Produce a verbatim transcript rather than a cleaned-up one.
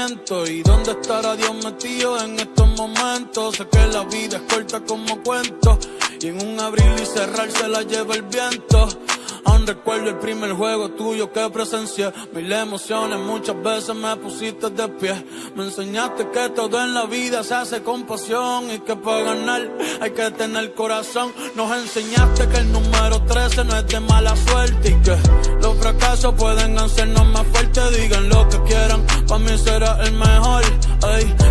pensamientos. ¿Y dónde estará Dios metido en estos momentos? Sé que la vida es corta como cuento, y en un abrir y cerrar se la lleva el viento. Aún recuerdo el primer juego tuyo que presencié. Mil emociones, muchas veces me pusiste de pie. Me enseñaste que todo en la vida se hace con pasión, y que para ganar hay que tener corazón. Nos enseñaste que el número trece no es de mala suerte, y que los fracasos pueden hacernos más fuertes. Digan lo que quieran, para mí será el mejor. Ey,